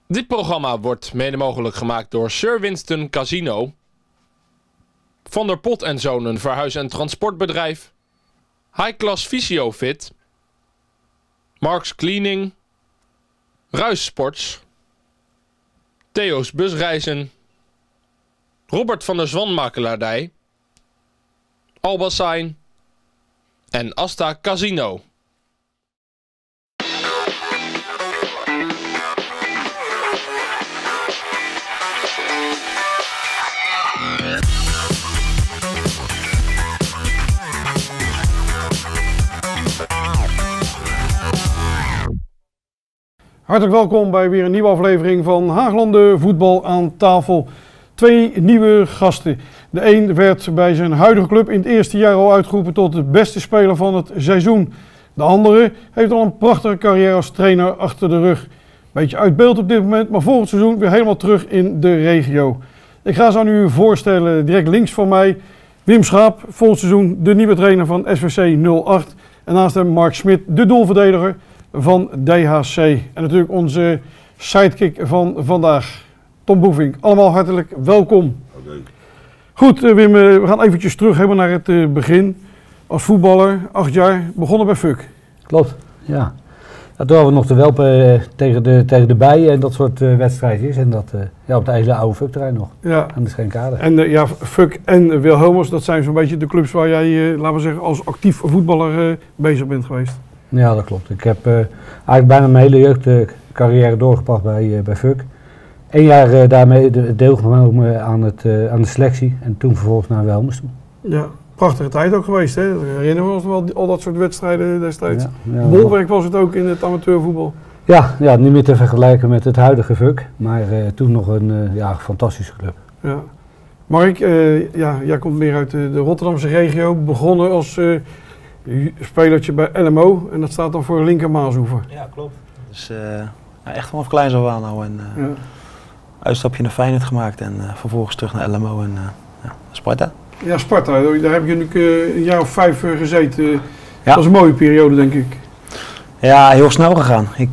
Dit programma wordt mede mogelijk gemaakt door Sir Winston Casino, Van der Pot en Zonen verhuis- en transportbedrijf, High Class Fysiofit, Marks Cleaning, Ruis Sports, Theo's Busreizen, Robert van der Zwan Makelaardij, Albassign en Asta Casino. Hartelijk welkom bij weer een nieuwe aflevering van Haaglanden Voetbal aan tafel. 2 nieuwe gasten. De een werd bij zijn huidige club in het eerste jaar al uitgeroepen tot de beste speler van het seizoen. De andere heeft al een prachtige carrière als trainer achter de rug. Beetje uit beeld op dit moment, maar volgend seizoen weer helemaal terug in de regio. Ik ga ze aan u voorstellen, direct links van mij, Wim Schaap, volgend seizoen de nieuwe trainer van SVC 08. En naast hem Mark Smit, de doelverdediger van DHC. En natuurlijk onze sidekick van vandaag, Tom Boevink. Allemaal hartelijk welkom. Okay. Goed Wim, we gaan eventjes terug helemaal naar het begin. Als voetballer, 8 jaar, begonnen bij FUK. Klopt, ja. Toen hadden we nog de welpen tegen de bijen en dat soort wedstrijdjes. En dat op de hele oude FUK-terrein nog, Ja. aan de Schenkade. En FUK en Wilhelmus, dat zijn zo'n beetje de clubs waar jij, laten we zeggen, als actief voetballer bezig bent geweest. Ja, dat klopt. Ik heb eigenlijk bijna mijn hele jeugdcarrière doorgebracht bij FUK. 1 jaar daarmee deelgenomen aan de selectie en toen vervolgens naar Wilhelmus toe. Ja, prachtige tijd ook geweest, hè? Dat herinneren we ons wel, al dat soort wedstrijden destijds. Ja, Bolwerk was het ook in het amateurvoetbal. Ja, niet meer te vergelijken met het huidige FUK, maar toen nog een fantastische club. Ja. Mark, jij komt meer uit de Rotterdamse regio, begonnen als spelertje bij LMO en dat staat dan voor Linker Maasoever. Ja, klopt. Dus echt vanaf kleins af aan nou en Ja. uitstapje naar Feyenoord gemaakt en vervolgens terug naar LMO en Sparta. Ja, Sparta, daar heb je natuurlijk een jaar of 5 gezeten. Ja. Dat was een mooie periode, denk ik. Ja, heel snel gegaan. Ik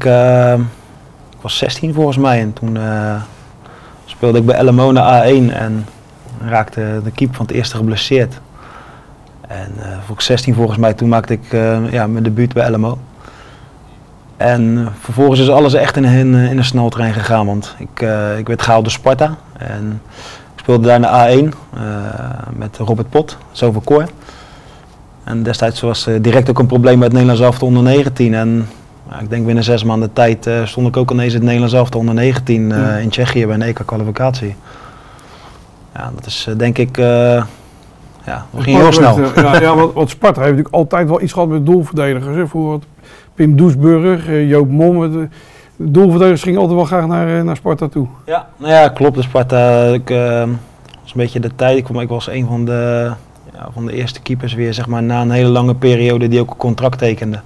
was 16 volgens mij en toen speelde ik bij LMO naar A1 en raakte de keeper van het eerste geblesseerd. En voor 16 volgens mij, toen maakte ik mijn debuut bij LMO. En vervolgens is alles echt in een sneltrein gegaan, want ik werd gehaald door Sparta. En ik speelde daar naar A1 met Robert Pot, zoveel koor. En destijds was direct ook een probleem met het Nederlands elftal onder 19. En ik denk binnen 6 maanden tijd stond ik ook ineens het Nederlands elftal onder 19 in Tsjechië bij een EK-kwalificatie. Ja, dat is denk ik... dat ging heel snel. Want Sparta heeft natuurlijk altijd wel iets gehad met doelverdedigers. Hè? Voor Pim Doesburg, Joop Mom. De doelverdedigers gingen altijd wel graag naar Sparta toe. Ja, nou ja, klopt. De Sparta was een beetje de tijd. Ik was een van de eerste keepers weer, zeg maar, na een hele lange periode die ook een contract tekende.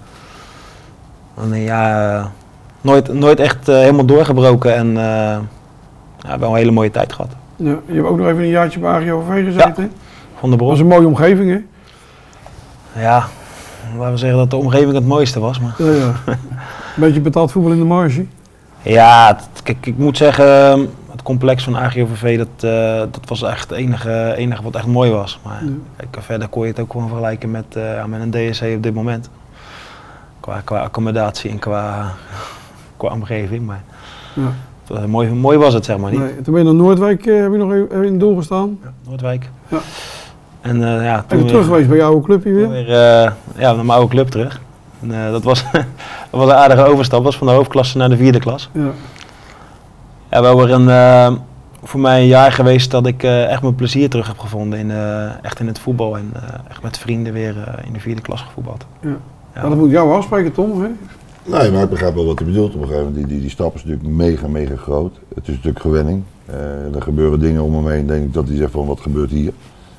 En, nooit echt helemaal doorgebroken en wel een hele mooie tijd gehad. Ja, je hebt ook nog even een jaartje bij AGOVV gezeten. Ja. Van de Bron. Dat was een mooie omgeving, hè? Ja, laten we zeggen dat de omgeving het mooiste was. Maar... Ja. Een beetje betaald voetbal in de marge. Ja, kijk, ik moet zeggen, het complex van AGOVV, dat was echt het enige wat echt mooi was. Maar kijk, verder kon je het ook gewoon vergelijken met een DSC op dit moment. Qua accommodatie en qua omgeving. Maar ja. Mooi was het, zeg maar niet. Nee, toen ben je naar Noordwijk, heb je nog even in het doel gestaan? Ja, Noordwijk. Ja. En toen even terug geweest bij jouw oude club hier weer? Naar mijn oude club terug. En, dat was een aardige overstap. Dat was van de hoofdklasse naar de 4e klas. Ja. Ja, wel weer voor mij een jaar geweest dat ik echt mijn plezier terug heb gevonden echt in het voetbal. En echt met vrienden weer in de 4e klas gevoetbald. Ja. Ja. Dat moet jou afspreken, Tom, hè? Nee, maar ik begrijp wel wat hij bedoelt op een gegeven moment. Die stap is natuurlijk mega groot. Het is natuurlijk gewenning. Er gebeuren dingen om hem heen, denk ik, dat hij zegt van wat gebeurt hier.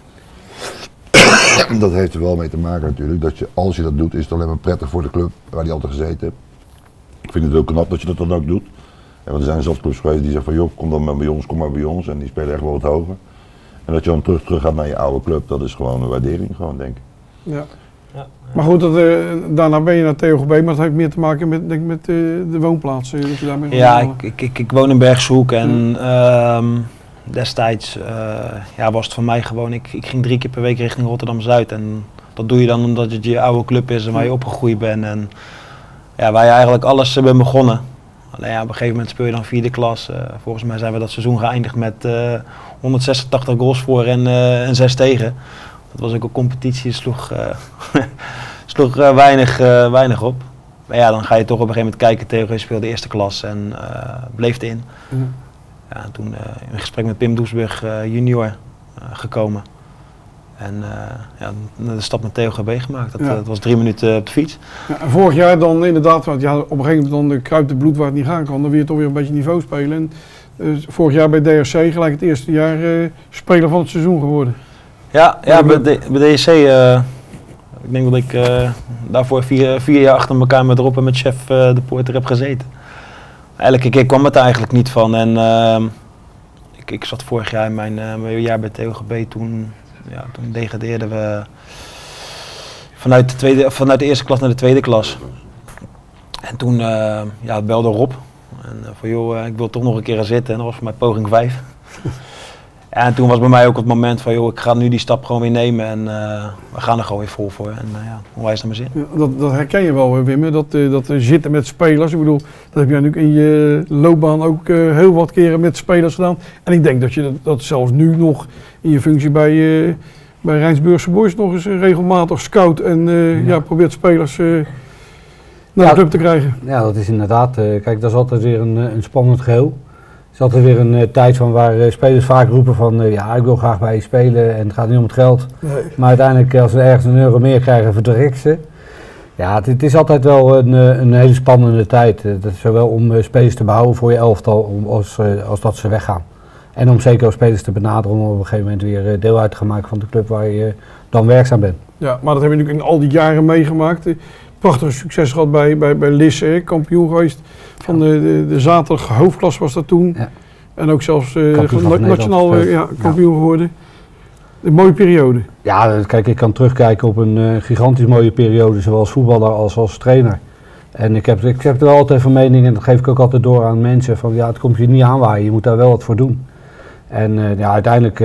Dat heeft er wel mee te maken natuurlijk, dat als je dat doet is het alleen maar prettig voor de club waar hij altijd gezeten heeft. Ik vind het heel knap dat je dat dan ook doet. Want er zijn zat clubs geweest die zeggen van joh, kom dan maar bij ons en die spelen echt wel wat hoger. En dat je dan terug gaat naar je oude club, dat is gewoon een waardering gewoon, denk ik. Ja. Maar goed, daarna ben je naar TOGB, maar dat heeft meer te maken met de woonplaats. Dat je daarmee Ja, ik woon in Bergshoek en destijds was het voor mij gewoon, ik ging 3 keer per week richting Rotterdam-Zuid. En dat doe je dan omdat het je oude club is en waar je opgegroeid bent. En ja, waar je eigenlijk alles bent begonnen. Alleen op een gegeven moment speel je dan 4e klas. Volgens mij zijn we dat seizoen geëindigd met 186 goals voor en 6 tegen. Dat was ook een competitie, sloeg weinig op. Maar ja, dan ga je toch op een gegeven moment kijken. Theo speelde 1e klas en bleef erin. Ja, toen in gesprek met Pim Doesburg junior gekomen. En de stap naar TOGB gemaakt. Dat was 3 minuten op de fiets. Ja, en vorig jaar dan inderdaad, want ja, op een gegeven moment dan kruipt het bloed waar het niet gaan kan. Dan wil je toch weer een beetje niveau spelen. En, vorig jaar bij DRC gelijk het eerste jaar speler van het seizoen geworden. Ja, bij DRC, ik denk dat ik daarvoor 4 jaar achter elkaar met Rob en met chef de Poorter heb gezeten. Elke keer kwam het er eigenlijk niet van. En ik zat vorig jaar in mijn jaar bij TOGB, toen degradeerden we vanuit de 1e klas naar de 2e klas. En toen belde Rob en van joh, ik wil toch nog een keer gaan zitten. En dat was voor mij poging 5. En toen was bij mij ook het moment van joh, ik ga nu die stap gewoon weer nemen en we gaan er gewoon weer vol voor. En onwijs naar mijn zin. Ja, dat herken je wel, Wim, dat zitten met spelers. Ik bedoel, dat heb je natuurlijk in je loopbaan ook heel wat keren met spelers gedaan. En ik denk dat je dat zelfs nu nog in je functie bij Rijnsburgse Boys nog eens regelmatig scout en probeert spelers naar de club te krijgen. Ja, dat is inderdaad, kijk, dat is altijd weer een spannend geheel. Het is altijd weer een tijd van waar spelers vaak roepen van ik wil graag bij je spelen en het gaat niet om het geld. Nee. Maar uiteindelijk als ze ergens €1 meer krijgen, verdrekt ze. Ja, het is altijd wel een hele spannende tijd. Dat is zowel om spelers te behouden voor je elftal als dat ze weggaan. En om zeker ook spelers te benaderen om op een gegeven moment weer deel uit te gaan maken van de club waar je dan werkzaam bent. Ja, maar dat heb je natuurlijk in al die jaren meegemaakt. Prachtig succes gehad bij Lisse, kampioen geweest. Van de zaterdag hoofdklas was dat toen. Ja. En ook zelfs nationaal kampioen geworden. Een mooie periode. Ja, kijk, ik kan terugkijken op een gigantisch mooie periode, zowel als voetballer als trainer. En ik heb er wel altijd van mening, en dat geef ik ook altijd door aan mensen, van het komt je niet aanwaaien, je moet daar wel wat voor doen. En uiteindelijk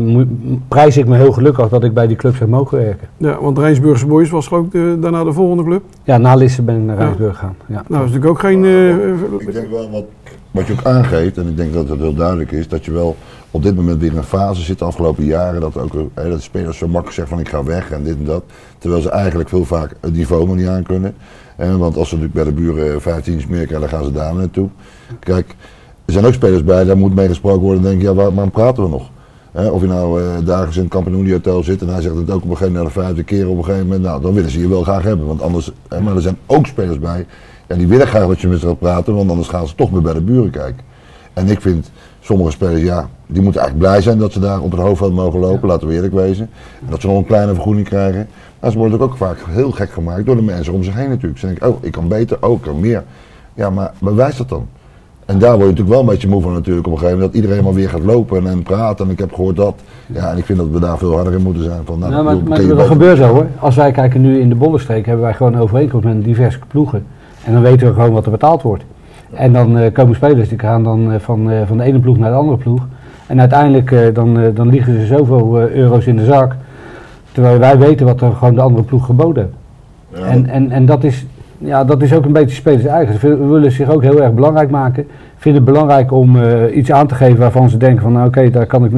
prijs ik me heel gelukkig dat ik bij die clubs heb mogen werken. Ja, want Rijnsburgse Boys was geloof ik daarna de volgende club? Ja, na Lisse ben ik naar Rijnsburg gegaan. Ja. Nou, dat is natuurlijk ook geen... Ik denk wel wat je ook aangeeft, en ik denk dat het heel duidelijk is, dat je wel op dit moment weer in een fase zit de afgelopen jaren, dat de spelers zo makkelijk zeggen van ik ga weg en dit en dat. Terwijl ze eigenlijk veel vaak het niveau maar niet aan kunnen. Want als ze natuurlijk bij de buren 15 meer krijgen, dan gaan ze daar naartoe. Kijk, er zijn ook spelers bij, daar moet mee gesproken worden en denk je, waarom praten we nog? Of je nou dagelijks in het Campanile Hotel zit en hij zegt het ook op een gegeven moment, na de 5e keer op een gegeven moment, nou dan willen ze je wel graag hebben. Want anders, maar er zijn ook spelers bij, die willen graag dat je met ze gaat praten, want anders gaan ze toch weer bij de buren kijken. En ik vind, sommige spelers, die moeten eigenlijk blij zijn dat ze daar op het hoofdveld mogen lopen, laten we eerlijk wezen. En dat ze nog een kleine vergoeding krijgen. Maar ze worden ook vaak heel gek gemaakt door de mensen om zich heen natuurlijk. Ze denken, ik kan beter, ik kan meer. Ja, maar bewijs dat dan. En daar word je natuurlijk wel een beetje moe van natuurlijk op een gegeven moment, dat iedereen maar weer gaat lopen en praten en ik heb gehoord dat. Ja, en ik vind dat we daar veel harder in moeten zijn. Van, maar dat gebeurt zo hoor. Als wij kijken nu in de Bollenstreek, hebben wij gewoon overeenkomst met diverse ploegen. En dan weten we gewoon wat er betaald wordt. En dan komen spelers die gaan dan van de ene ploeg naar de andere ploeg. En uiteindelijk dan liggen ze zoveel euro's in de zak. Terwijl wij weten wat er gewoon de andere ploeg geboden heeft. Ja. En dat is ook een beetje spelers eigen. Ze willen zich ook heel erg belangrijk maken. Vinden het belangrijk om iets aan te geven waarvan ze denken van oké, daar kan ik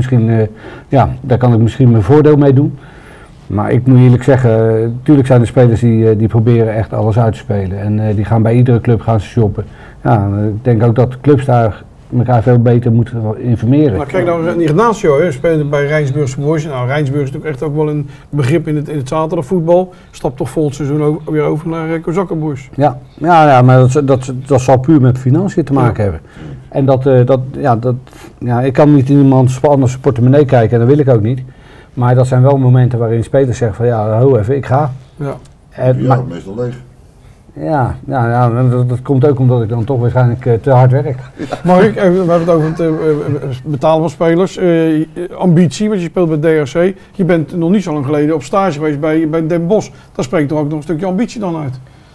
misschien mijn voordeel mee doen. Maar ik moet eerlijk zeggen, natuurlijk zijn er spelers die proberen echt alles uit te spelen. En die gaan bij iedere club gaan shoppen. Ja, ik denk ook dat clubs daar elkaar veel beter moeten informeren. Maar kijk nou, Ignacio spelen bij Rijnsburgse Boys. Nou, Rijnsburg is natuurlijk echt ook wel een begrip in het zaterdagvoetbal. Stapt toch volgend seizoen ook weer over naar Kozakkenboys. Ja, maar dat zal puur met financiën te maken hebben. En ik kan niet in iemands anders portemonnee kijken en dat wil ik ook niet. Maar dat zijn wel momenten waarin spelers zeggen van ho even, ik ga. Ja. Maar meestal leeg. Ja, dat komt ook omdat ik dan toch waarschijnlijk te hard werk. Mark, we hebben het over het betalen van spelers. Ambitie, want je speelt bij DRC. Je bent nog niet zo lang geleden op stage geweest bij Den Bosch. Daar spreekt toch ook nog een stukje ambitie dan uit?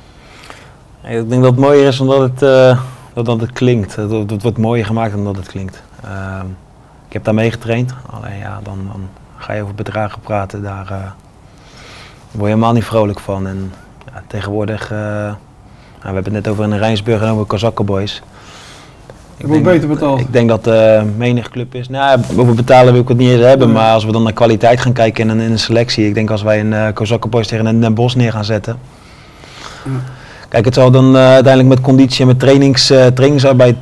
Ik denk dat het mooier is omdat het klinkt. Het wordt mooier gemaakt dan dat het klinkt. Ik heb daar mee getraind. Alleen ja, dan ga je over bedragen praten. Daar word je helemaal niet vrolijk van. En ja, tegenwoordig, we hebben het net over in Rijnsburg en over Kozakkenboys. Je wordt beter betaald. Ik denk dat menig club is. Nou, over betalen wil ik het niet eens hebben. Maar als we dan naar kwaliteit gaan kijken in een selectie. Ik denk als wij een Kozakkenboys tegen een Den Bosch neer gaan zetten. Kijk, het zal dan uiteindelijk met conditie en met trainingsarbeid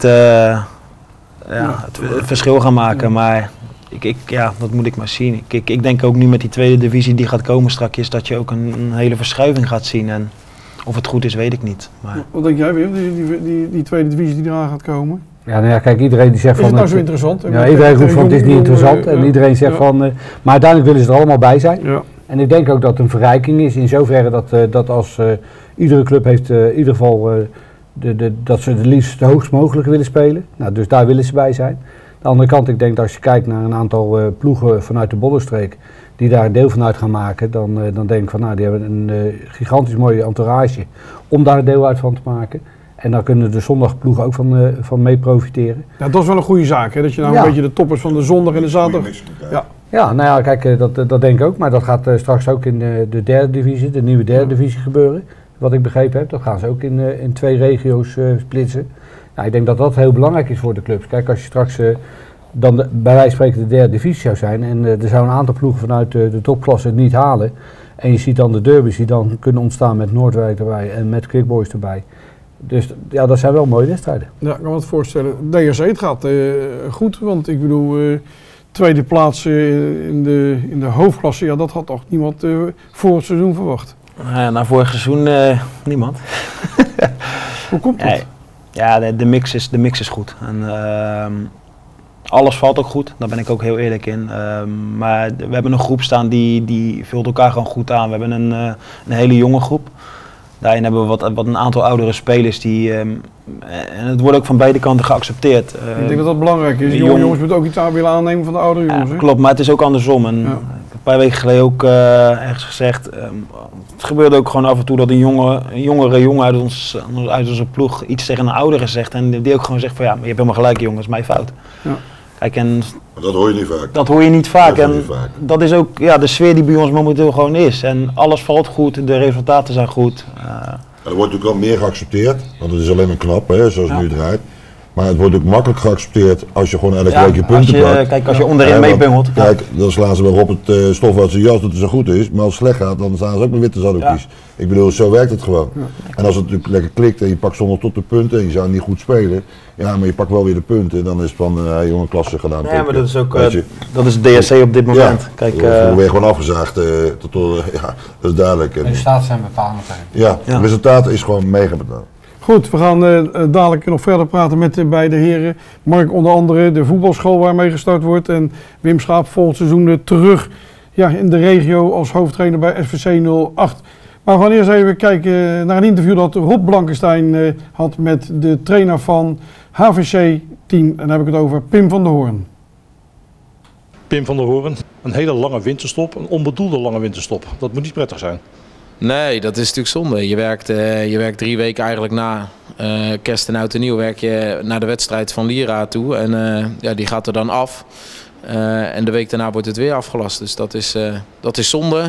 het verschil gaan maken. Maar dat moet ik maar zien. Ik denk ook nu met die tweede divisie die gaat komen straks, dat je ook een hele verschuiving gaat zien. En of het goed is, weet ik niet. Maar wat denk jij, Wim, die tweede divisie die eraan gaat komen? Ja, nou ja, kijk, iedereen die zegt is van... het nou zo interessant? Ja, iedereen roept van het is niet interessant en iedereen zegt van... maar uiteindelijk willen ze er allemaal bij zijn. Ja. En ik denk ook dat het een verrijking is in zoverre dat als iedere club heeft in ieder geval dat ze het liefst de hoogst mogelijke willen spelen. Nou, dus daar willen ze bij zijn. Aan de andere kant, ik denk dat als je kijkt naar een aantal ploegen vanuit de Bollenstreek die daar een deel van uit gaan maken, dan denk ik van nou, die hebben een gigantisch mooie entourage om daar een deel uit van te maken. En daar kunnen de zondagploegen ook van mee profiteren. Ja, dat is wel een goede zaak, hè? Dat je nou een beetje de toppers van de zondag en de zaterdag... Ja, nou ja, kijk, dat denk ik ook. Maar dat gaat straks ook in de derde divisie, de nieuwe derde divisie gebeuren. Wat ik begrepen heb, dat gaan ze ook in 2 regio's splitsen. Nou, ik denk dat dat heel belangrijk is voor de clubs. Kijk, als je straks dan bij wijze van spreken de derde divisie zou zijn en er zou een aantal ploegen vanuit de topklasse het niet halen. En je ziet dan de derbies die dan kunnen ontstaan met Noordwijk erbij en met Quick Boys erbij. Dus ja, dat zijn wel mooie wedstrijden. Ja, ik kan me het voorstellen. DRC, het gaat goed, want ik bedoel, tweede plaats in de hoofdklasse, ja, dat had toch niemand voor het seizoen verwacht? Na vorig seizoen niemand. Hoe komt dat? Ja, de mix is goed. En, alles valt ook goed, daar ben ik ook heel eerlijk in. Maar we hebben een groep staan die vult elkaar gewoon goed aan. We hebben een hele jonge groep. Daarin hebben we wat een aantal oudere spelers die, en het wordt ook van beide kanten geaccepteerd. Ik denk dat dat belangrijk is. De jonge jongens moeten ook iets willen aannemen van de oudere jongens. Ja, klopt, maar het is ook andersom. En een paar weken geleden ook ergens gezegd, het gebeurde ook gewoon af en toe dat een jongere jongen uit onze ploeg iets tegen een oudere zegt. En die ook gewoon zegt van ja, maar je hebt helemaal gelijk jongen, dat is mijn fout. Ja. Kijk, en dat hoor je niet vaak. Dat hoor je niet vaak. Dat is ook de sfeer die bij ons momenteel gewoon is. En alles valt goed, de resultaten zijn goed. Er wordt natuurlijk wel meer geaccepteerd, want het is alleen maar knap, hè, zoals het nu draait. Maar het wordt ook makkelijk geaccepteerd als je gewoon elke week je punten pakt. Kijk, als je onderin meebungelt. Kijk, dan slaan ze wel op het stof uit zijn jas dat het zo goed is. Maar als het slecht gaat, dan staan ze ook met witte zaddoekjes. Ik bedoel, zo werkt het gewoon. En als het natuurlijk lekker klikt en je pakt zondag tot de punten en je zou niet goed spelen. Ja, maar je pakt wel weer de punten. Dan is het van jonge klasse gedaan. Ja, maar dat is ook dat is DSC op dit moment. Ja, kijk, we weer gewoon afgezaagd. Dat is duidelijk. Resultaten zijn bepalend. Ja, het resultaat is gewoon mega bepaald. Goed, we gaan dadelijk nog verder praten met beide heren. Mark onder andere, de voetbalschool waarmee gestart wordt. En Wim Schaap volgend seizoen terug in de regio als hoofdtrainer bij SVC 08. Maar we gaan eerst even kijken naar een interview dat Rob Blankenstein had met de trainer van HVC-team. En dan heb ik het over Pim van der Hoorn. Pim van der Hoorn, een hele lange winterstop, een onbedoelde lange winterstop. Dat moet niet prettig zijn. Nee, dat is natuurlijk zonde. Je werkt 3 weken eigenlijk na kerst en oud en nieuw werk je naar de wedstrijd van Lira toe. En die gaat er dan af. En de week daarna wordt het weer afgelast. Dus dat is zonde.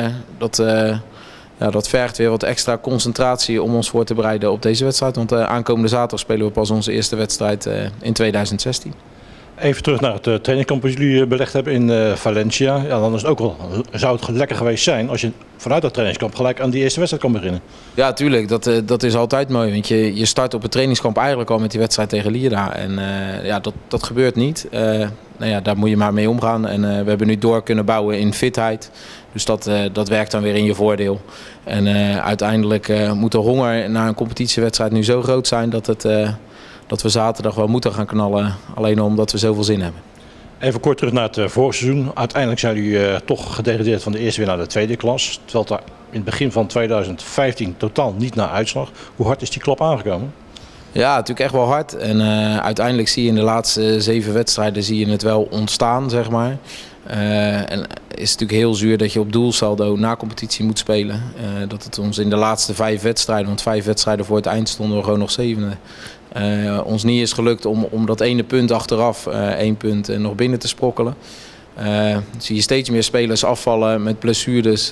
Dat vergt weer wat extra concentratie om ons voor te bereiden op deze wedstrijd. Want aankomende zaterdag spelen we pas onze eerste wedstrijd in 2016. Even terug naar het trainingkamp dat jullie belegd hebben in Valencia. Ja, dan is het ook wel, zou het lekker geweest zijn als je vanuit dat trainingskamp gelijk aan die eerste wedstrijd kan beginnen. Ja, tuurlijk. Dat is altijd mooi. Want je start op het trainingskamp eigenlijk al met die wedstrijd tegen Lira. En dat gebeurt niet. Daar moet je maar mee omgaan. En we hebben nu door kunnen bouwen in fitheid. Dus dat werkt dan weer in je voordeel. En uiteindelijk moet de honger naar een competitiewedstrijd nu zo groot zijn dat we zaterdag wel moeten gaan knallen. Alleen omdat we zoveel zin hebben. Even kort terug naar het vorige seizoen. Uiteindelijk zijn jullie toch gedegradeerd van de eerste weer naar de tweede klas. Terwijl het daar in het begin van 2015 totaal niet naar uitslag. Hoe hard is die klap aangekomen? Ja, natuurlijk echt wel hard. En uiteindelijk zie je in de laatste 7 wedstrijden zie je het wel ontstaan, zeg maar. En het is natuurlijk heel zuur dat je op doelsaldo na competitie moet spelen. Dat het ons in de laatste 5 wedstrijden, want 5 wedstrijden voor het eind stonden we gewoon nog 7e. Ons niet is gelukt om dat ene punt achteraf, 1 punt, nog binnen te sprokkelen. Zie je steeds meer spelers afvallen met blessures.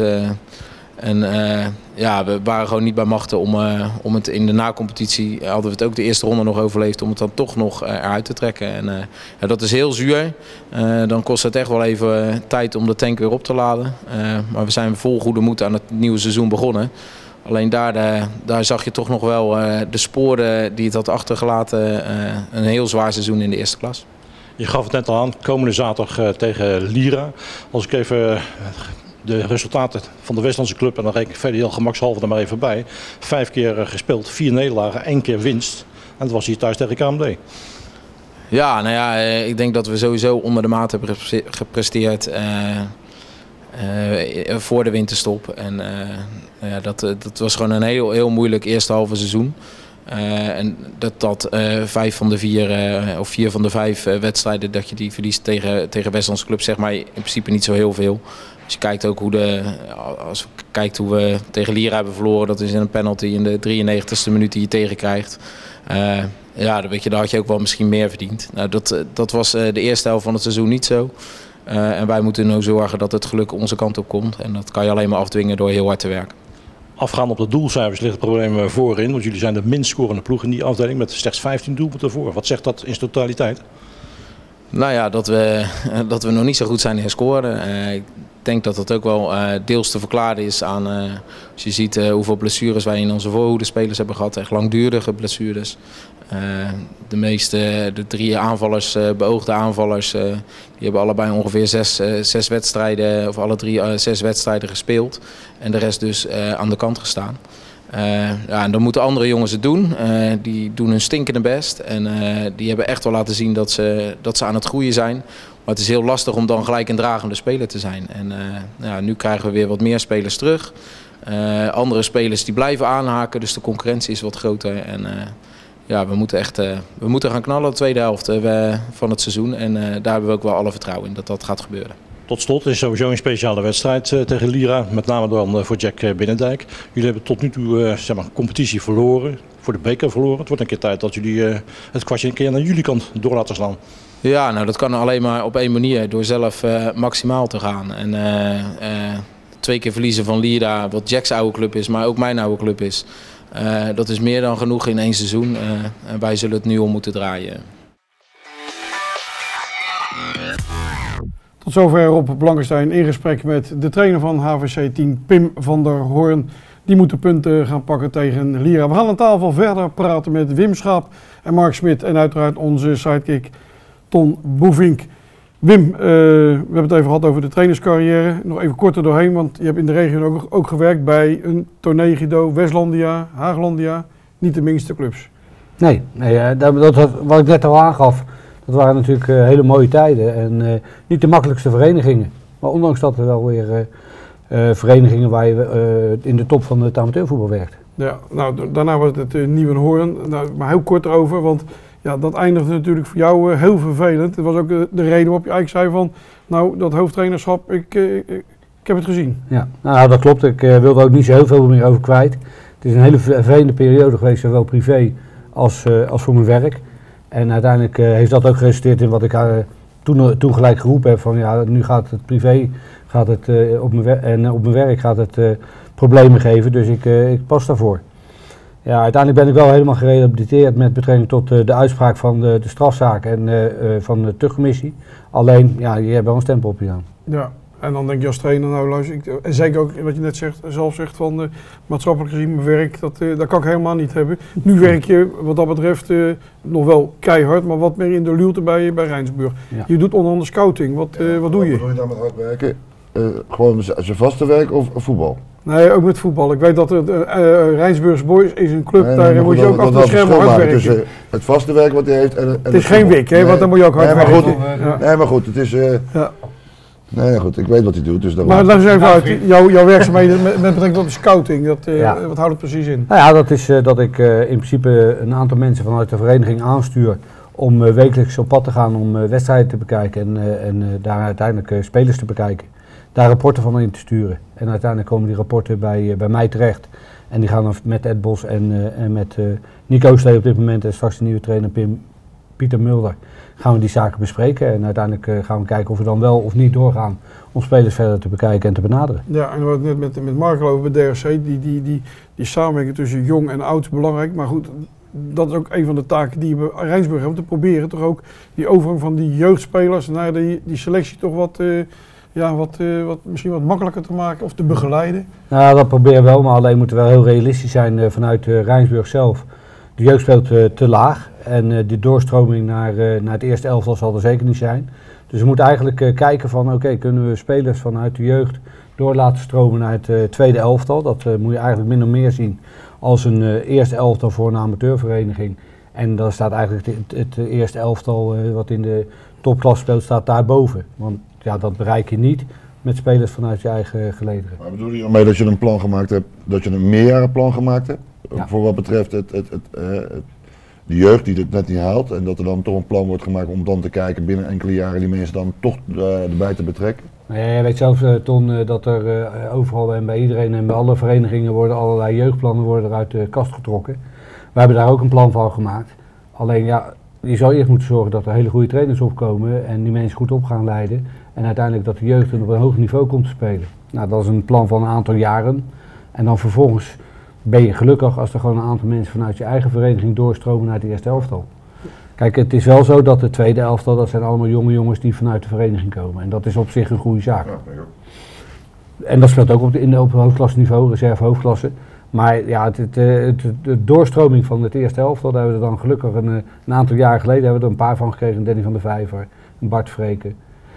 Ja, we waren gewoon niet bij machten om het in de nacompetitie, hadden we het ook de eerste ronde nog overleefd, om het dan toch nog eruit te trekken. En ja, dat is heel zuur. Dan kost het echt wel even tijd om de tank weer op te laden. Maar we zijn vol goede moed aan het nieuwe seizoen begonnen. Alleen daar zag je toch nog wel de sporen die het had achtergelaten. Een heel zwaar seizoen in de eerste klas. Je gaf het net al aan, komende zaterdag tegen Lira. Als ik even de resultaten van de Westlandse club, en dan reken ik verder heel gemakshalve er maar even bij. 5 keer gespeeld, 4 nederlagen, 1 keer winst. En dat was hier thuis tegen KMD. Ja, nou ja, ik denk dat we sowieso onder de maat hebben gepresteerd voor de winterstop. En ja, dat was gewoon een heel moeilijk eerste halve seizoen. En dat 5 van de 4 of 4 van de 5 wedstrijden dat je die verliest tegen Westlandse club, zeg maar in principe niet zo heel veel. Als je kijkt ook als we kijkt hoe we tegen Lira hebben verloren, dat is een penalty in de 93e minuut die je tegenkrijgt. Ja, dan weet je, daar had je ook wel misschien meer verdiend. Nou, dat was de eerste helft van het seizoen niet zo. En wij moeten nu zorgen dat het geluk onze kant op komt. En dat kan je alleen maar afdwingen door heel hard te werken. Afgaand op de doelcijfers ligt het probleem voorin. Want jullie zijn de minst scorende ploeg in die afdeling met slechts 15 doelpunten voor. Wat zegt dat in totaliteit? Nou ja, dat we nog niet zo goed zijn in scoren. Ik denk dat dat ook wel deels te verklaren is aan, als je ziet hoeveel blessures wij in onze voorhoedespelers hebben gehad. Echt langdurige blessures. De 3 aanvallers, beoogde aanvallers, die hebben allebei ongeveer 6 wedstrijden, of alle 3 6 wedstrijden gespeeld. En de rest dus aan de kant gestaan. Ja, en dan moeten andere jongens het doen. Die doen hun stinkende best. En die hebben echt wel laten zien dat ze aan het groeien zijn. Maar het is heel lastig om dan gelijk een dragende speler te zijn. En ja, nu krijgen we weer wat meer spelers terug. Andere spelers die blijven aanhaken. Dus de concurrentie is wat groter. En ja, we moeten gaan knallen de tweede helft van het seizoen. En daar hebben we ook wel alle vertrouwen in dat gaat gebeuren. Tot slot, het is sowieso een speciale wedstrijd tegen Lira, met name dan voor Jack Binnendijk. Jullie hebben tot nu toe zeg maar, competitie verloren, voor de beker verloren. Het wordt een keer tijd dat jullie het kwartje een keer naar jullie kant door laten slaan. Ja, nou dat kan alleen maar op 1 manier, door zelf maximaal te gaan. En 2 keer verliezen van Lira, wat Jack's oude club is, maar ook mijn oude club is. Dat is meer dan genoeg in 1 seizoen en wij zullen het nu om moeten draaien. Tot zover Rob Blankenstein in gesprek met de trainer van HVC-team Pim van der Hoorn. Die moet de punten gaan pakken tegen Lira. We gaan aan tafel verder praten met Wim Schaap en Mark Smit en uiteraard onze sidekick Ton Boevink. Wim, we hebben het even gehad over de trainerscarrière. Nog even kort er doorheen, want je hebt in de regio ook gewerkt bij een Tournee-Gido, Westlandia, Haaglandia. Niet de minste clubs. Nee, wat ik net al aangaf. Dat waren natuurlijk hele mooie tijden en niet de makkelijkste verenigingen. Maar ondanks dat er wel weer verenigingen waar je in de top van het amateurvoetbal werkt. Ja, nou daarna was het Nieuwenhoorn. Nou, maar heel kort erover, want ja, dat eindigde natuurlijk voor jou heel vervelend. Het was ook de reden waarop je eigenlijk zei van, nou dat hoofdtrainerschap, ik heb het gezien. Ja, nou dat klopt. Ik wilde ook niet zo heel veel meer over kwijt. Het is een hele vervelende periode geweest, zowel privé als voor mijn werk. En uiteindelijk heeft dat ook geresulteerd in wat ik toen gelijk geroepen heb van ja, nu gaat het privé, op mijn werk gaat het problemen geven, dus ik pas daarvoor. Ja, uiteindelijk ben ik wel helemaal gerehabiliteerd met betrekking tot de uitspraak van de strafzaak en van de tuchtcommissie. Alleen, ja, je hebt wel een stempel op je aan. Ja. En dan denk je als trainer, nou luister, en zeker ook wat je net zelf zegt van maatschappelijk gezien mijn werk, dat kan ik helemaal niet hebben. Nu werk je wat dat betreft nog wel keihard, maar wat meer in de luwte bij Rijnsburg. Ja. Je doet onder andere scouting, wat doe je? Wat doe je dan met hard werken? Gewoon zijn vaste werk of voetbal? Nee, ook met voetbal. Ik weet dat Rijnsburgs Boys is een club, Nee, daar maar moet je goed, ook dat achter de schermen verschil hard maken werken. tussen het vaste werk wat hij heeft en Het is geen wik, hè, want dan moet je ook hard maar werken. goed, Ja. nee, maar goed, het is... Ja. Nee, goed, ik weet wat hij doet. Dus Maar leg eens even uit, jouw werkzaamheden met betrekking tot de scouting, wat houdt het precies in? Nou ja, dat is dat ik in principe een aantal mensen vanuit de vereniging aanstuur om wekelijks op pad te gaan om wedstrijden te bekijken en daar uiteindelijk spelers te bekijken. Daar rapporten van in te sturen. En uiteindelijk komen die rapporten bij mij terecht. En die gaan dan met Ed Bos en met Nico Slee op dit moment en straks de nieuwe trainer Pieter Mulder gaan we die zaken bespreken. En uiteindelijk gaan we kijken of we dan wel of niet doorgaan om spelers verder te bekijken en te benaderen. Ja, en we hadden het net met Marco over bij DRC, die samenwerking tussen jong en oud is belangrijk. Maar goed, dat is ook een van de taken die we bij Rijnsburg hebben, te proberen toch ook die overgang van die jeugdspelers naar die selectie toch misschien wat makkelijker te maken of te begeleiden. Nou, dat proberen we wel, maar alleen moeten we wel heel realistisch zijn vanuit Rijnsburg zelf. De jeugd speelt te laag en de doorstroming naar het eerste elftal zal er zeker niet zijn. Dus we moeten eigenlijk kijken van oké, kunnen we spelers vanuit de jeugd door laten stromen naar het tweede elftal. Dat moet je eigenlijk min of meer zien als een eerste elftal voor een amateurvereniging. En dan staat eigenlijk het eerste elftal wat in de topklasse speelt, staat daarboven. Want ja, dat bereik je niet met spelers vanuit je eigen gelederen. Maar bedoel je ermee dat je een plan gemaakt hebt, dat je een meerjarenplan gemaakt hebt? Ja. Voor wat betreft de jeugd die het net niet haalt en dat er dan toch een plan wordt gemaakt om dan te kijken binnen enkele jaren die mensen dan toch erbij te betrekken? Nou ja, je weet zelf, Ton, dat er overal en bij iedereen en bij alle verenigingen worden allerlei jeugdplannen worden uit de kast getrokken. We hebben daar ook een plan van gemaakt. Alleen ja, je zou eerst moeten zorgen dat er hele goede trainers opkomen en die mensen goed op gaan leiden. En uiteindelijk dat de jeugd op een hoog niveau komt te spelen. Nou, dat is een plan van een aantal jaren. En dan vervolgens ben je gelukkig als er gewoon een aantal mensen vanuit je eigen vereniging doorstromen naar het eerste elftal. Kijk, het is wel zo dat de tweede elftal, dat zijn allemaal jonge jongens die vanuit de vereniging komen. En dat is op zich een goede zaak. En dat speelt ook op hoofdklasseniveau, reserve hoofdklasse. Maar ja, de doorstroming van het eerste elftal, daar hebben we dan gelukkig een aantal jaar geleden hebben we er een paar van gekregen. Danny van der Vijver, Bart Vreken,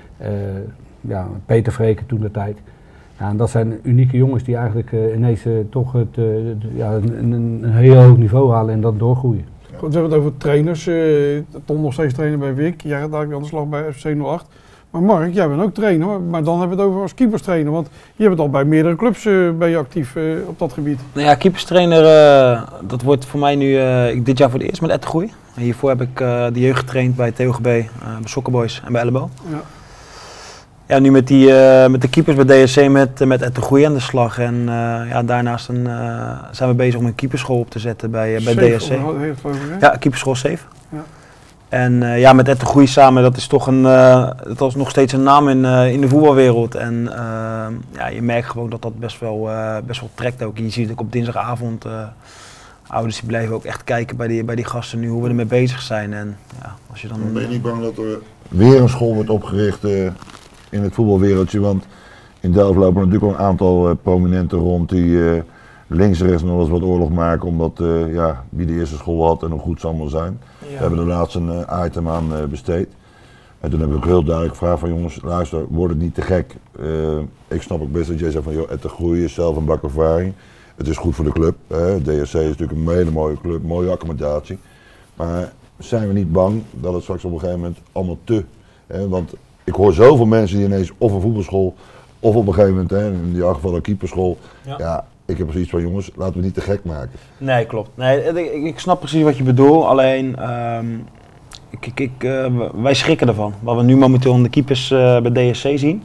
Peter Vreken toen de tijd. Ja, en dat zijn unieke jongens die eigenlijk ineens toch een heel hoog niveau halen en dat doorgroeien. Goed, we hebben het over trainers. Tom nog steeds trainer bij WIC, jij gaat dadelijk aan de slag bij FC 08. Maar Mark, jij bent ook trainer, maar dan hebben we het over als keeperstrainer, want je bent al bij meerdere clubs ben je actief op dat gebied. Nou ja, keeperstrainer, dat wordt voor mij nu dit jaar voor het eerst met Ed de Groei. Hiervoor heb ik de jeugd getraind bij TOGB, bij Soccer Boys en bij Ellebo. Ja. Ja, nu met de keepers bij DSC met Ed de Groei aan de slag. En daarnaast zijn we bezig om een keeperschool op te zetten bij DSC. Ja, keeperschool 7. Ja. En met Ed de Groei samen, dat is toch dat is nog steeds een naam in de voetbalwereld. En je merkt gewoon dat dat best wel trekt ook. Je ziet ook op dinsdagavond, ouders die blijven ook echt kijken bij die gasten nu hoe we ermee bezig zijn. En, ja, als je dan Ben je niet bang dat er weer een school wordt opgericht in het voetbalwereldje? Want in Delft lopen natuurlijk al een aantal prominenten rond die links en rechts nog eens wat oorlog maken omdat wie de eerste school had en hoe goed ze allemaal zijn. Ja. We hebben er laatst een item aan besteed. En toen heb ik ook heel duidelijk gevraagd van jongens, luister, word het niet te gek. Ik snap ook best dat jij zegt van joh, het te groeien, zelf een bak ervaring. Het is goed voor de club. DSC is natuurlijk een hele mooie club, mooie accommodatie. Maar zijn we niet bang dat het straks op een gegeven moment allemaal want ik hoor zoveel mensen die ineens of een voetbalschool of op een gegeven moment, in die geval een keeperschool. Ja, ik heb zoiets van jongens, laten we het niet te gek maken. Nee, klopt. Nee, ik snap precies wat je bedoelt, alleen wij schrikken ervan. Wat we nu momenteel in de keepers bij DSC zien.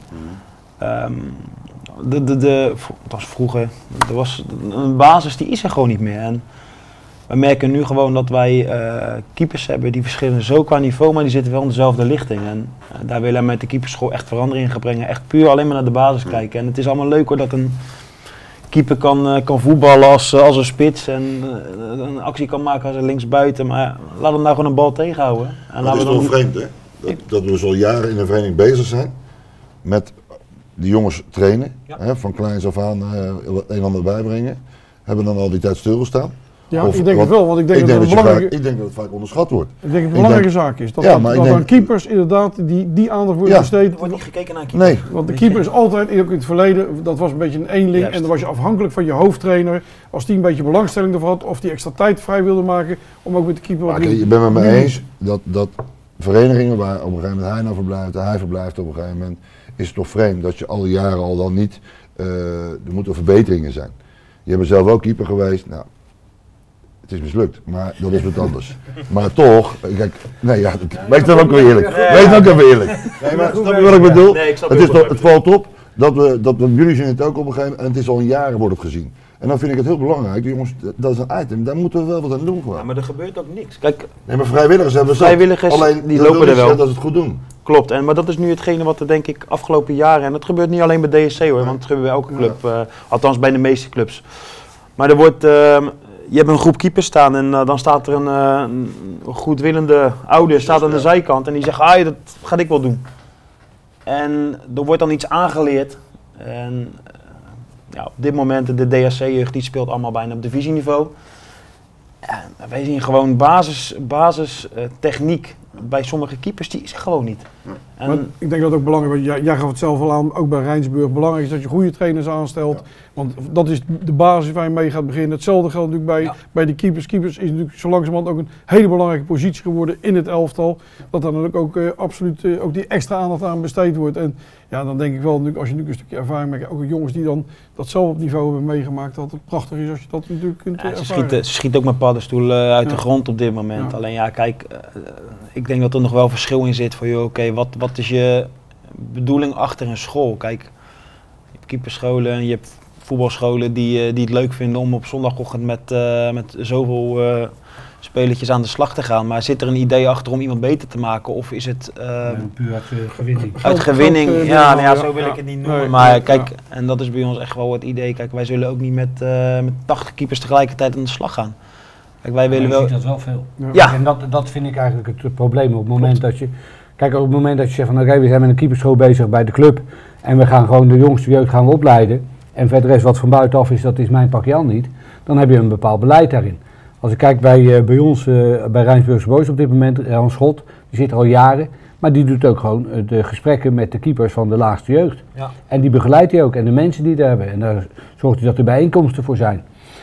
Dat was vroeger, er was een basis die is er gewoon niet meer. En we merken nu gewoon dat wij keepers hebben die verschillen zo qua niveau, maar die zitten wel in dezelfde lichting. En daar willen we met de keeperschool echt verandering in gaan brengen. Echt puur alleen maar naar de basis kijken. En het is allemaal leuk hoor dat een keeper kan voetballen als een spits en een actie kan maken als een linksbuiten. Maar laat hem nou gewoon een bal tegenhouden. En dat is toch vreemd hè? Dat we zo jaren in een vereniging bezig zijn met die jongens trainen. Van kleins af aan het een en ander bijbrengen. Hebben dan al die tijd stilgestaan. Ja, Of ik denk wat- het wel, want ik denk dat dat het je belangrijke... Ik denk dat het vaak onderschat wordt. Ik denk dat het een Ik belangrijke denk- zaak is. Dat, Ja, dat, maar ik dat denk- aan keepers inderdaad die aandacht wordt Ja. besteed. Er wordt niet gekeken naar een keeper. Nee. Want de keeper is altijd, ook in het verleden, dat was een beetje een eenling. Juist. En dan was je afhankelijk van je hoofdtrainer. Als die een beetje belangstelling ervoor had, of die extra tijd vrij wilde maken om ook met de keeper wat Maar te kijk, doen. je bent het met me Nu- eens dat verenigingen waar op een gegeven moment hij nou verblijft en hij verblijft op een gegeven moment, is het toch vreemd dat je al die jaren al dan niet, er moeten verbeteringen zijn. Je bent zelf ook keeper geweest, nou, het is mislukt, maar dat is wat anders. Maar toch, kijk, nee ja, wees dan ook weer eerlijk. Wees dan ook weer eerlijk. Nee, maar snap je wat ik bedoel? Nee, ik snap Het, heel is goed toch, het valt op dat jullie zien het ook op een gegeven moment en het is al een jaren wordt het gezien. En dan vind ik het heel belangrijk, jongens, dat is een item, daar moeten we wel wat aan doen gewoon. Ja, maar er gebeurt ook niks. Kijk, Nee, maar vrijwilligers hebben we zat. Vrijwilligers, Alleen, die dat lopen wil er niet wel. zeggen dat ze het goed doen. klopt. Maar dat is nu hetgene wat er denk ik afgelopen jaren, en dat gebeurt niet alleen bij DSC hoor, want het gebeurt bij elke club, althans bij de meeste clubs. Maar er wordt, je hebt een groep keepers staan en dan staat er een goedwillende ouder staat aan de zijkant en die zegt, dat ga ik wel doen. En er wordt dan iets aangeleerd. En op dit moment de DSC-jeugd die speelt allemaal bijna op divisieniveau. En wij zien gewoon basis techniek bij sommige keepers, die is er gewoon niet. En Maar ik denk dat het ook belangrijk is, jij gaf het zelf al aan, ook bij Rijnsburg, belangrijk is dat je goede trainers aanstelt. Want dat is de basis waar je mee gaat beginnen. Hetzelfde geldt natuurlijk bij de keepers. Keepers is natuurlijk zo langzamerhand ook een hele belangrijke positie geworden in het elftal. Dat daar natuurlijk ook absoluut ook die extra aandacht aan besteed wordt. En ja, dan denk ik wel, als je natuurlijk een stukje ervaring hebt, ook jongens die dan dat zelf op niveau hebben meegemaakt, dat het prachtig is als je dat natuurlijk kunt ervaren. ze schiet ook met paddenstoelen uit de Ja. grond op dit moment. Ja. Alleen kijk, ik denk dat er nog wel verschil in zit van, oké, wat is je bedoeling achter een school? Kijk, je hebt keeperscholen, je hebt voetbalscholen die het leuk vinden om op zondagochtend met zoveel spelertjes aan de slag te gaan. Maar zit er een idee achter om iemand beter te maken? Of is het puur uit gewinning. uit gewinning? Geld, Zo wil ik het niet noemen. Nee, maar nee, kijk, en dat is bij ons echt wel het idee. Kijk, wij zullen ook niet met 80 keepers tegelijkertijd aan de slag gaan. Kijk, wij willen wel... dat wel veel. Ja. En dat vind ik eigenlijk het probleem op het moment dat je... Kijk, op het moment dat je zegt van oké, we zijn met een keeperschool bezig bij de club en we gaan gewoon de jongste jeugd gaan we opleiden en verder is wat van buitenaf is, dat is mijn pakje aan niet, dan heb je een bepaald beleid daarin. Als ik kijk bij ons, bij Rijnsburgse Boys op dit moment, Hans Schot, die zit er al jaren, maar die doet ook gewoon de gesprekken met de keepers van de laagste jeugd. Ja. En die begeleidt hij ook en de mensen die daar hebben en daar zorgt hij dat er bijeenkomsten voor zijn.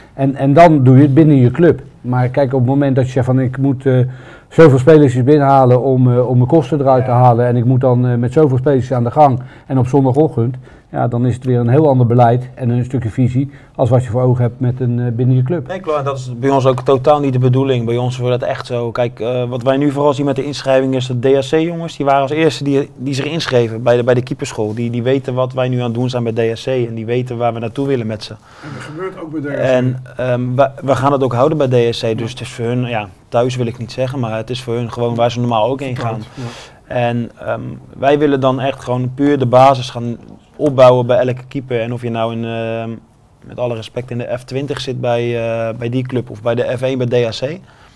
En dan doe je het binnen je club. Maar kijk, op het moment dat je zegt van ik moet zoveel spelers binnenhalen om mijn kosten eruit te halen en ik moet dan met zoveel spelers aan de gang en op zondagochtend, ja, dan is het weer een heel ander beleid en een stukje visie als wat je voor ogen hebt met binnen je club. Nee, klopt. Dat is bij ons ook totaal niet de bedoeling. Bij ons wordt dat echt zo. Kijk, wat wij nu vooral zien met de inschrijving is dat DSC-jongens, die waren als eerste die zich inschreven bij de keeperschool. Die weten wat wij nu aan het doen zijn bij DSC en die weten waar we naartoe willen met ze. En dat gebeurt ook bij DSC. En we gaan het ook houden bij DSC, dus het is voor hun, thuis wil ik niet zeggen, maar het is voor hun gewoon waar ze normaal ook heen gaan. Ja. En wij willen dan echt gewoon puur de basis gaan opbouwen bij elke keeper. En of je nou met alle respect in de F20 zit bij die club of bij de F1 bij DHC.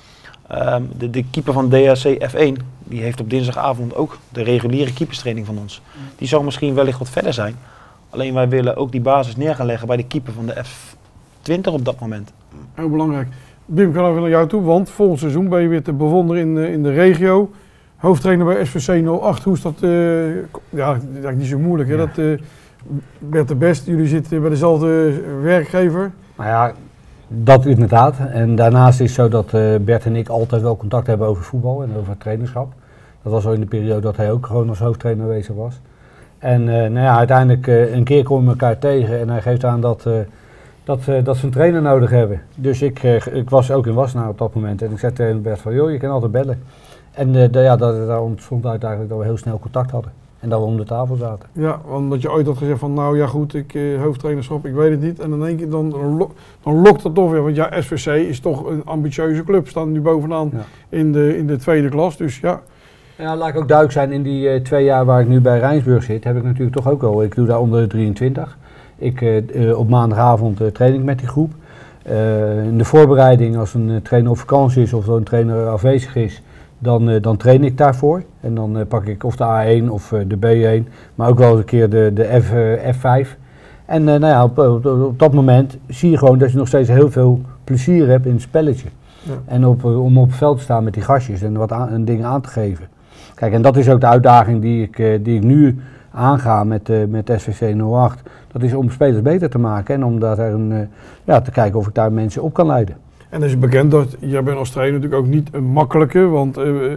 De keeper van DHC F1, die heeft op dinsdagavond ook de reguliere keeperstraining van ons. Die zal misschien wellicht wat verder zijn. Alleen wij willen ook die basis neer gaan leggen bij de keeper van de F20 op dat moment. Heel belangrijk. Wim, ik ga even naar jou toe, want volgend seizoen ben je weer te bewonderen in de regio. Hoofdtrainer bij SVC 08, hoe is dat? Ja, dat is eigenlijk niet zo moeilijk. Hè? Ja. Dat werd de best. Jullie zitten bij dezelfde werkgever. Nou ja, dat inderdaad. En daarnaast is het zo dat Bert en ik altijd wel contact hebben over voetbal en over het trainerschap. Dat was al in de periode dat hij ook gewoon als hoofdtrainer aanwezig was. En uiteindelijk een keer komen we elkaar tegen en hij geeft aan dat ze een trainer nodig hebben. Dus ik was ook in Wassenaar op dat moment en ik zei tegen Bert van joh, je kan altijd bellen. En daar ontstond uit eigenlijk dat we heel snel contact hadden. En dat we om de tafel zaten. Ja, omdat je ooit had gezegd van nou ja goed, hoofdtrainerschap, ik weet het niet. En in één keer dan lokt dat toch weer. Want ja, SVC is toch een ambitieuze club. Staan nu bovenaan in de tweede klas. Dus ja. Ja, laat ik ook duidelijk zijn, in die 2 jaar waar ik nu bij Rijnsburg zit, heb ik natuurlijk toch ook al, ik doe daar onder de 23. Op maandagavond train ik met die groep. In de voorbereiding, als een trainer op vakantie is of een trainer afwezig is, dan train ik daarvoor. En dan pak ik of de A1 of de B1, maar ook wel eens een keer de F5. En op dat moment zie je gewoon dat je nog steeds heel veel plezier heb in het spelletje. Ja. En om op het veld te staan met die gastjes en dingen aan te geven. Kijk, en dat is ook de uitdaging die ik nu aanga met SVC 08. Dat is om spelers beter te maken en om daar te kijken of ik daar mensen op kan leiden. En is het bekend dat jij bent als trainer natuurlijk ook niet een makkelijke, want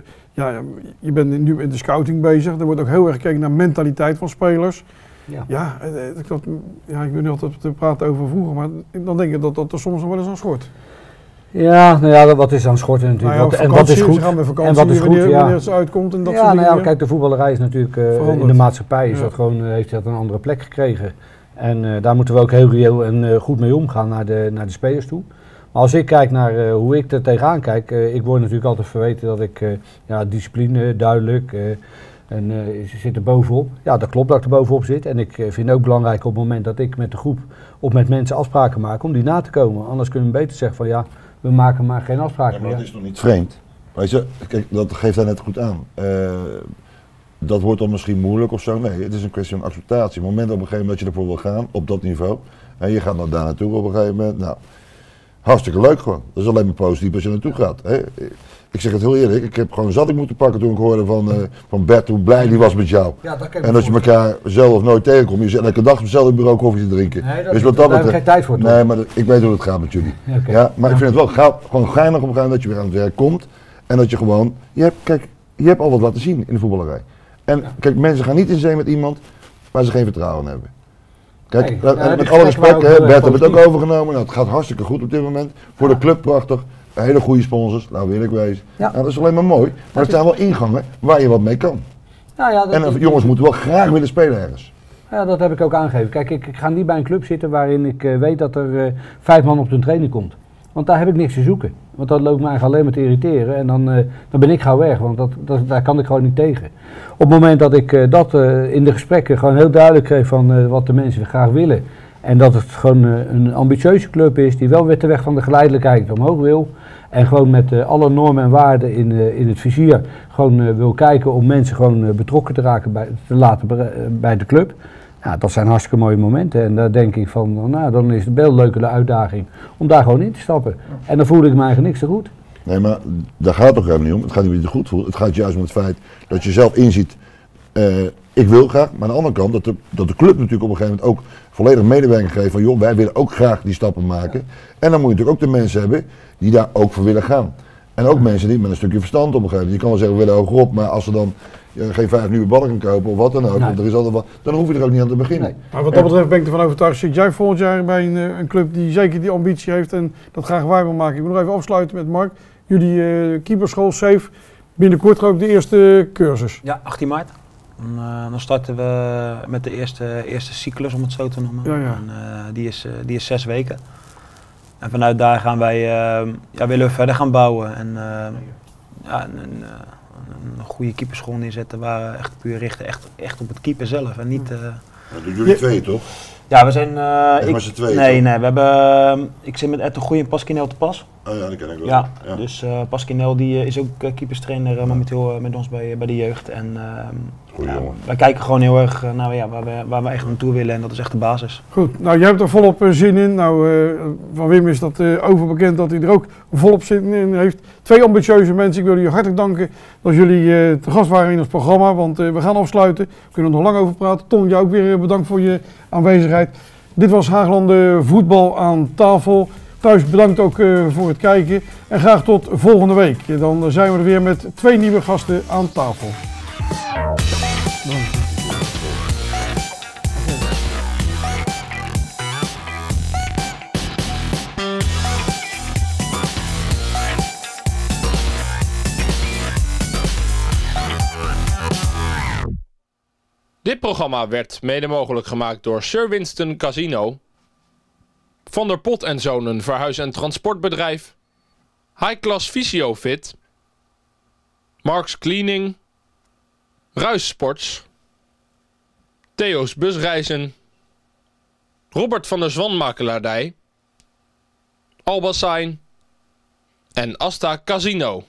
je bent nu in de scouting bezig. Er wordt ook heel erg gekeken naar mentaliteit van spelers. Ja. Ik wil niet altijd te praten over vroeger, maar dan denk ik dat er soms nog wel eens aan schort. Ja, nou ja, wat is aan schorten natuurlijk. Nou ja, en wat is goed? Ze gaan met vakantie, en wat is goed, wanneer het uitkomt en dat soort dingen. Nou ja, kijk, de voetballerij is natuurlijk in de maatschappij heeft dat een andere plek gekregen. En daar moeten we ook heel reëel en goed mee omgaan naar de spelers toe. Maar als ik kijk naar hoe ik er tegenaan kijk, ik word natuurlijk altijd verweten dat ik discipline, duidelijk en zit er bovenop. Ja, dat klopt dat ik er bovenop zit. En ik vind het ook belangrijk op het moment dat ik met de groep of met mensen afspraken maak om die na te komen. Anders kunnen we beter zeggen van ja, we maken maar geen afspraken meer. Dat is nog niet vreemd. Weet je, kijk, dat geeft hij net goed aan. Dat wordt dan misschien moeilijk of zo. Nee, het is een kwestie van acceptatie. Op het moment op een gegeven moment dat je ervoor wil gaan, op dat niveau, en je gaat dan daar naartoe op een gegeven moment, nou, hartstikke leuk gewoon. Dat is alleen maar positief als je naartoe gaat. Hè. Ik zeg het heel eerlijk, ik heb gewoon zat ik moeten pakken toen ik hoorde van Bert hoe blij die was met jou. Ja, en dat je elkaar zelf nooit tegenkomt. Je zit elke dag op hetzelfde bureau koffie te drinken. Nee, daar heb ik geen tijd voor. Toch? Nee, maar ik weet hoe het gaat met jullie. Okay. Ja, maar ik vind het wel gewoon geinig op een gegeven moment dat je weer aan het werk komt. En dat je gewoon, je hebt al wat laten zien in de voetballerij. En kijk, mensen gaan niet in zee met iemand waar ze geen vertrouwen in hebben. Kijk, met alle respect, Bert heeft het ook overgenomen. Nou, het gaat hartstikke goed op dit moment. Voor de club prachtig. Hele goede sponsors, nou wil ik wezen. Ja. Nou, dat is alleen maar mooi, maar er staan wel ingangen waar je wat mee kan. Jongens moeten wel graag willen spelen ergens. Ja, dat heb ik ook aangegeven. Kijk, ik ga niet bij een club zitten waarin ik weet dat er 5 man op de training komt. Want daar heb ik niks te zoeken. Want dat loopt me eigenlijk alleen maar te irriteren en dan ben ik gauw weg, want daar kan ik gewoon niet tegen. Op het moment dat ik in de gesprekken gewoon heel duidelijk kreeg van wat de mensen graag willen. En dat het gewoon een ambitieuze club is die wel weer de weg van de geleidelijkheid omhoog wil. En gewoon met alle normen en waarden in het vizier gewoon wil kijken om mensen gewoon betrokken te laten bij de club. Ja, dat zijn hartstikke mooie momenten. En daar denk ik van, nou dan is het wel een leuke uitdaging om daar gewoon in te stappen. En dan voel ik me eigenlijk niks te goed. Nee, maar daar gaat het toch helemaal niet om. Het gaat niet om je goed voelt. Het gaat juist om het feit dat je zelf inziet, ik wil graag. Maar aan de andere kant dat de club natuurlijk op een gegeven moment ook volledig medewerking geeft van joh, wij willen ook graag die stappen maken. En dan moet je natuurlijk ook de mensen hebben die daar ook voor willen gaan. En ook mensen die met een stukje verstand op een gegeven moment. Je kan wel zeggen we willen hogerop, maar als ze dan geen 5 nieuwe ballen kan kopen of wat dan ook, er is altijd wat, dan hoef je er ook niet aan te beginnen. Nee. Maar wat dat betreft ben ik ervan overtuigd, zit jij volgend jaar bij een club die zeker die ambitie heeft en dat graag waar wil maken. Ik wil nog even afsluiten met Mark. Jullie keeperschool Safe, binnenkort ook de eerste cursus. Ja, 18 maart. Dan starten we met de eerste cyclus, om het zo te noemen. Ja. En, die is 6 weken. En vanuit daar gaan wij, willen we verder gaan bouwen. En een goede keeperschool neerzetten waar we echt puur richten echt op het keeper zelf. En niet, dat doen jullie 2 toch? Ja, we zijn... Nee, we hebben... ik zit met Ed de Goeie en Pasquinel te pas. Oh ja, dat ken ik wel. Ja. Dus Pasquinel die is ook keeperstrainer momenteel met ons bij de jeugd. En wij kijken gewoon heel erg naar waar we echt naartoe willen en dat is echt de basis. Goed, nou jij hebt er volop zin in. Nou, van Wim is dat overbekend dat hij er ook volop zin in heeft. 2 ambitieuze mensen. Ik wil jullie hartelijk danken dat jullie te gast waren in ons programma, want we gaan afsluiten. We kunnen er nog lang over praten. Ton, jou ook weer bedankt voor je aanwezigheid. Dit was Haaglanden Voetbal aan tafel. Thuis bedankt ook voor het kijken en graag tot volgende week. Dan zijn we er weer met 2 nieuwe gasten aan tafel. Dank. Dit programma werd mede mogelijk gemaakt door Sir Winston Casino, Van der Pot en Zonen verhuis- en transportbedrijf, High Class Fysiofit, Marks Cleaning, Ruis Sports, Theo's Busreizen, Robert van der Zwan Makelaardij, Albassign en Asta Casino.